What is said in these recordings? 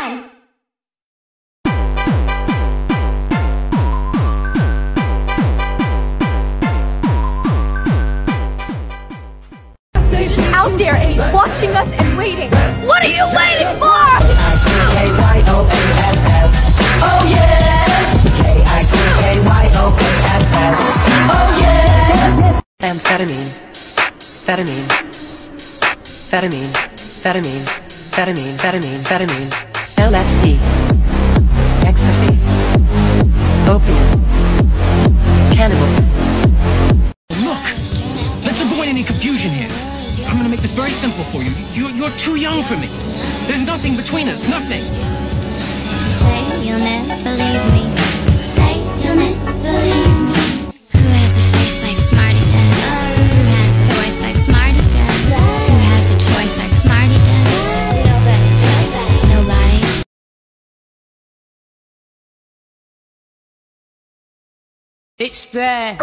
on! He's out there and he's watching us and waiting. What are you waiting for? K-I-C-K-Y-O-A-S-S. Oh yes! K-I-C-K-Y-O-A-S-S. Oh yes! Amphetamine. Fetamine. Fetamine. Fetamine. Fetamine. Fetamine. Fetamine. LSD. Ecstasy. Opium. Cannabis. Look! Let's avoid any confusion here. I'm gonna make this very simple for you. You're too young for me. There's nothing between us, nothing. Say you'll never leave me. Say you'll never leave me. Who has a face like Smarty does? Who has a voice like Smarty does? Who has a choice like Smarty does? Nobody. It's there.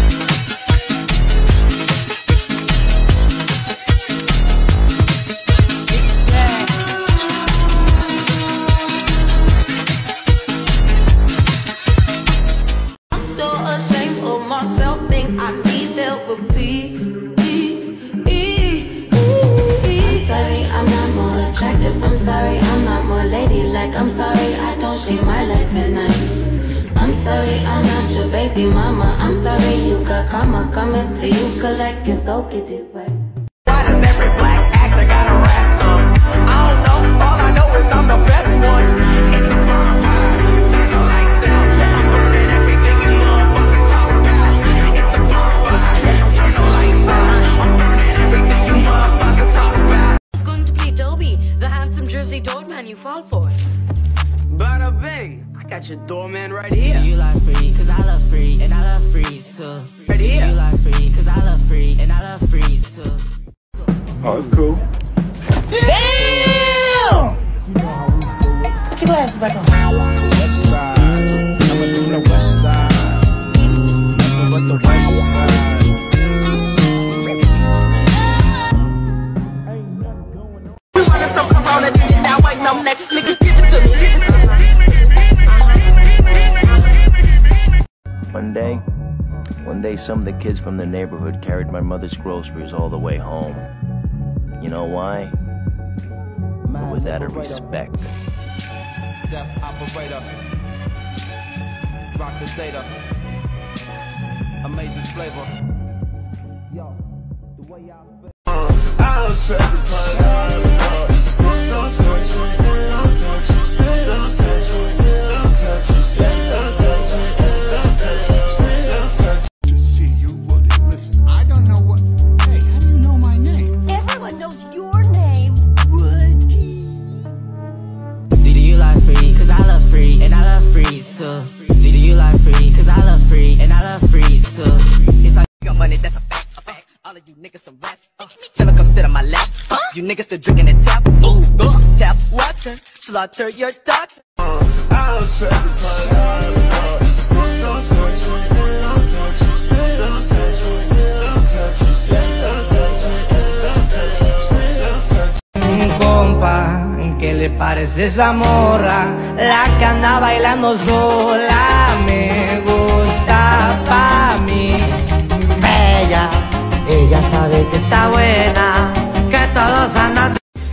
I'm sorry, I'm not more ladylike. I'm sorry, I don't shave my legs at night. I'm sorry, I'm not your baby mama. I'm sorry, you got karma coming to you. Collect your soul, get it right. Why does every black actor gotta rap some? I don't know, all I know is I'm the best one. It's a bonfire, turn the lights out. I'm burning everything you motherfuckers talk about. It's a bonfire, turn the lights out. I'm burning everything you motherfuckers talk about. It's going to be Dobie, the handsome Jersey doorman you fall for. Bada bing, I got your doorman right here. You like free, cause I love free, and I love free too. Right here. You like free, cause I love free, and I love free too. Oh, it's cool. Damn! Put your glasses back on. West side, coming from the west side. Nothing but the west side. We running from Corona, then you're now waiting on next nigga, give it to me. One day some of the kids from the neighborhood carried my mother's groceries all the way home. You know why? It was out of respect. Deaf operator. Rock the data. Amazing flavor. Yo, the way I'll say don't touch it, don't touch it, don't touch it, don't touch it, don't touch it, don't touch it, don't touch it. To see you, Woody. Listen, I don't know what. Hey, how do you know my name? Everyone knows your name, Woody. Do you like free, cause I love free, and I love free too. Do you like free, cause I love free, and I love free too. It's like your money, that's a fact. All of you niggas some rats. Tell her come sit on my lap. You niggas still drinking and tap. Tap water, slaughter your thoughts. I'll say don't touch it, don't touch it, don't touch it, don't touch it, don't touch it, don't touch it, don't touch it. Un compa, ¿qué le parece esa morra? La que anda bailando sola, me gusta pa' mí. Bella, ella sabe que está buena, que todos andan.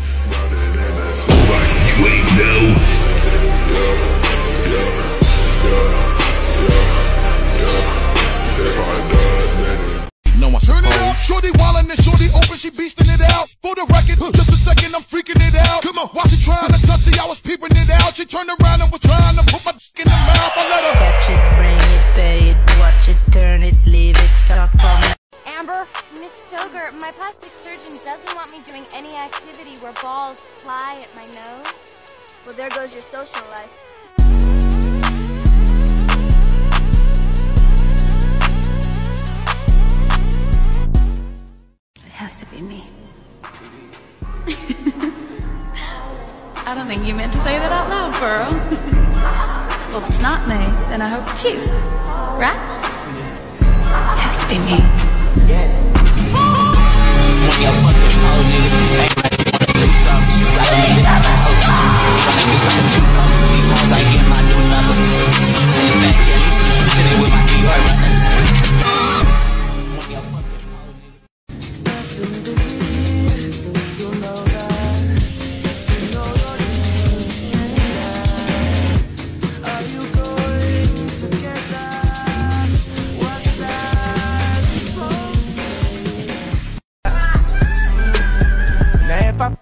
Turn it up, shorty wildin' and shorty open, she beastin' it out. For the record, just a second, I'm freaking it out. Come on, while she trying to touch it, I was peeping it out. She turned around and was trying to put my dick in the mouth. I let her Touch it, bring it, pay it, watch it, turn it, leave it, stop for me. Amber, Miss Stoker, my plastic surgeon doesn't want me doing any activity where balls fly at my nose. Well, there goes your social life. It has to be me. I don't think you meant to say that out loud, Pearl. Well, if it's not me, then I hope it's you. Right? It has to be me.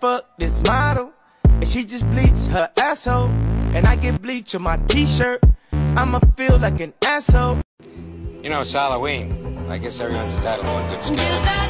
fuck this model, and she just bleached her asshole, and I get bleach on my t-shirt, I'ma feel like an asshole. You know, it's Halloween. I guess everyone's entitled to one good scare.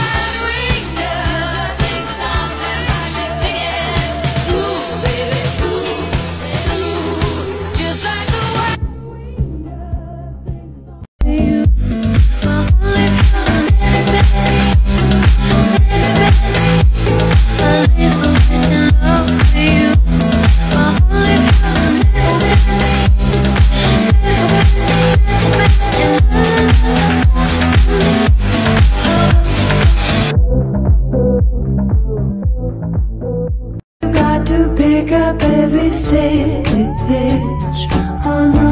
Pick up every stage. Oh no,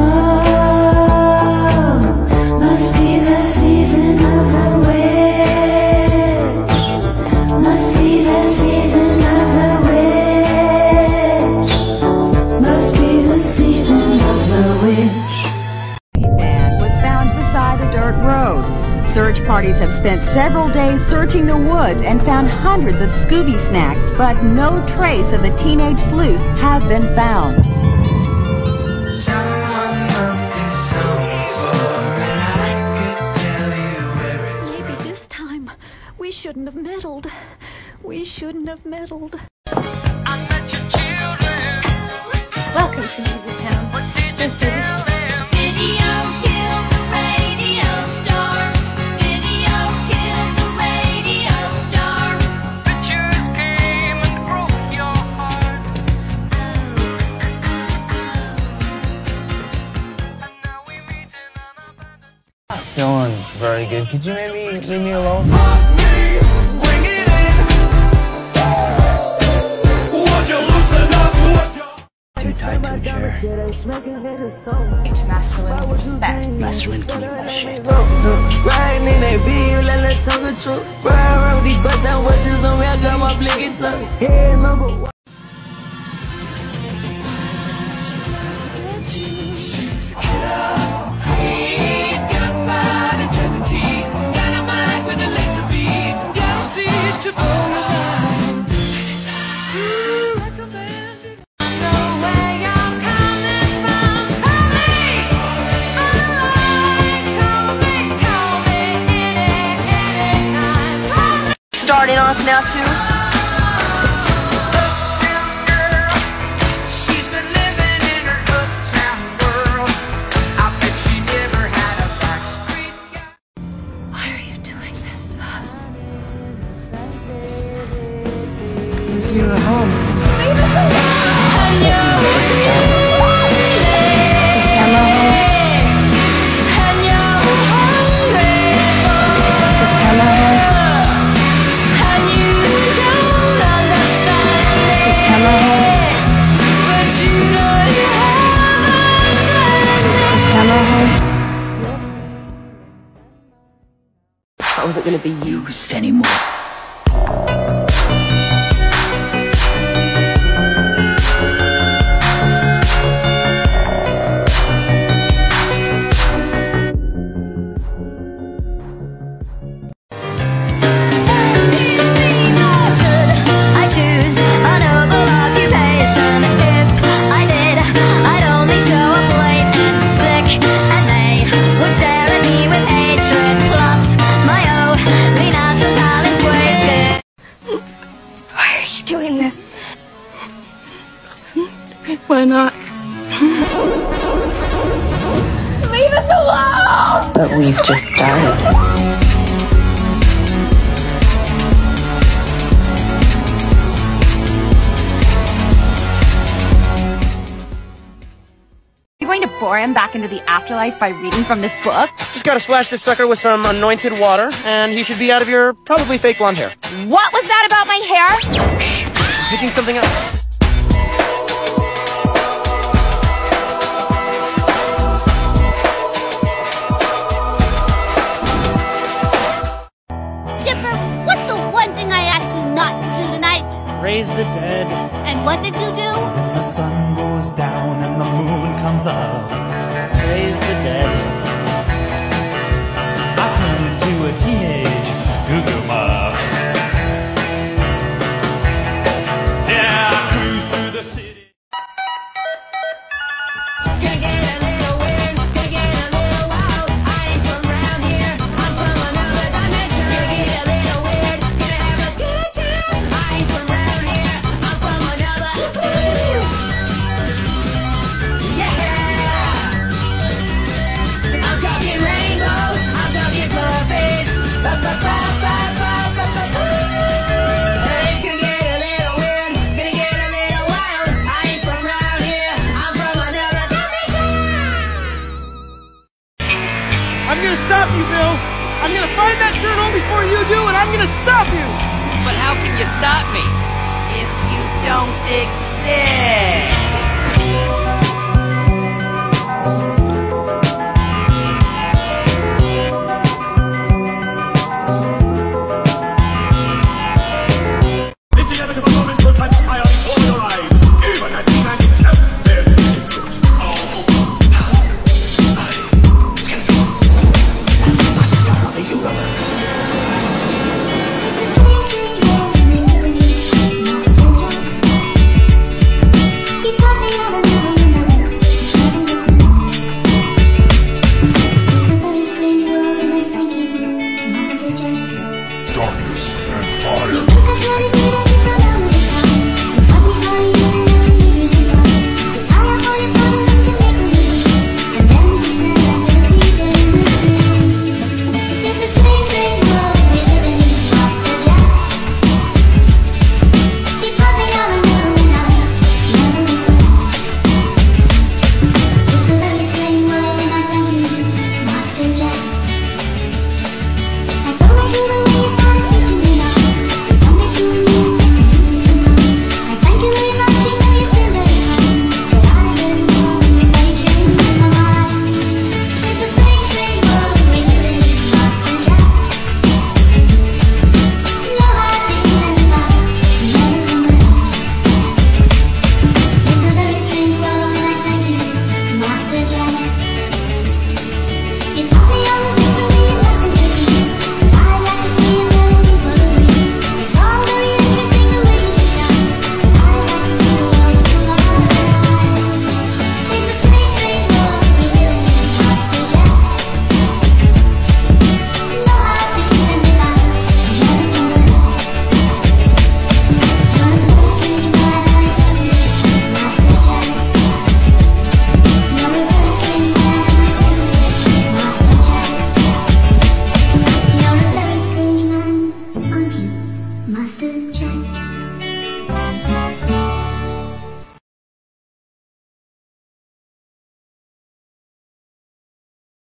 must be the season of the witch. Must be the season of the witch. Must be the season of the witch. Man was found beside a dirt road. Search parties have spent several days searching the woods and found hundreds of Scooby snacks, but no trace of the teenage sleuth have been found. Maybe this time we shouldn't have meddled. We shouldn't have meddled. Welcome to Music Town. Feeling very good. Could you maybe leave me alone? Too tight to a chair. Masculine respect. Masculinity bullshit. Riding in that beam, let that tongue the truth. Ride around these butt down watches on me, I got my blinking tongue. Head number one. Starting on us now too. You at home. How is it going to be used anymore? Doing this. Why not? Leave us alone! But we've just started. You're going to bore him back into the afterlife by reading from this book? Just gotta splash this sucker with some anointed water, and he should be out of your probably fake blonde hair. What was that about my hair? Shh! Picking something up. Dipper, what's the one thing I asked you not to do tonight? Raise the dead. And what did you do? When the sun goes down and the moon comes up, Raise the dead. I turn into a teenage goo-goo mob. stop me if you don't exist. This inevitable moment will touch fire before your eyes. Even as you stand yourself, there's a distance. Darkness and fire. Master Jack.